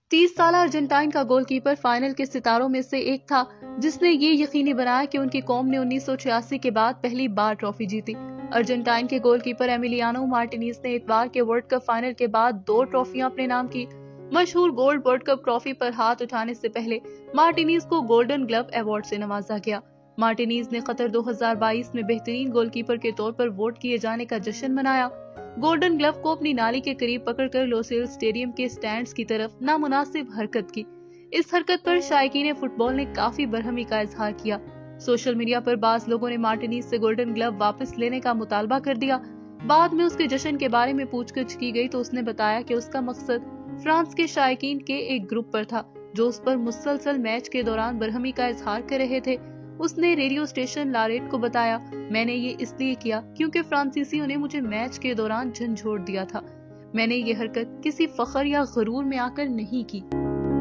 30 साल अर्जेंटाइन का goalkeeper final के सितारों में से एक था, जिसने ये यकीनी बनाया कि उनकी कौम ने 1986 के बाद पहली बार ट्रॉफी जीती। अर्जेंटाइन के गोलकीपर एमिलियानो मार्टिनेज ने इतवार के वर्ल्ड कप फाइनल के बाद 2 ट्रॉफियां अपने नाम की। मशहूर गोल्ड वर्ल्ड कप ट्रॉफी पर हाथ उठाने से पहले मार्टिनेज को गोल्डन ग्लव अवार्ड से नवाजा गया। मार्टिनेज ने कतर 2022 में बेहतरीन गोलकीपर के तौर पर वोट किए जाने का जश्न मनाया। गोल्डन ग्लव को अपनी नाली के करीब पकड़कर लोसेल स्टेडियम के स्टैंड्स की तरफ नामुनासिब हरकत की। इस हरकत पर शायकीन फुटबॉल ने काफी बरहमी का इजहार किया। सोशल मीडिया पर बाज लोगों ने मार्टिनेज से गोल्डन ग्लव वापस लेने का मुतालबा कर दिया। बाद में उसके जश्न के बारे में पूछताछ की गई तो उसने बताया कि उसका मकसद फ्रांस के शायकीन के एक ग्रुप पर था, जो उस पर मुसलसल मैच के दौरान बरहमी का इजहार कर रहे थे। उसने रेडियो स्टेशन लारेट को बताया, मैंने ये इसलिए किया क्योंकि फ्रांसीसियों ने मुझे मैच के दौरान झंझोड़ दिया था। मैंने ये हरकत किसी फख्र या गुरूर में आकर नहीं की।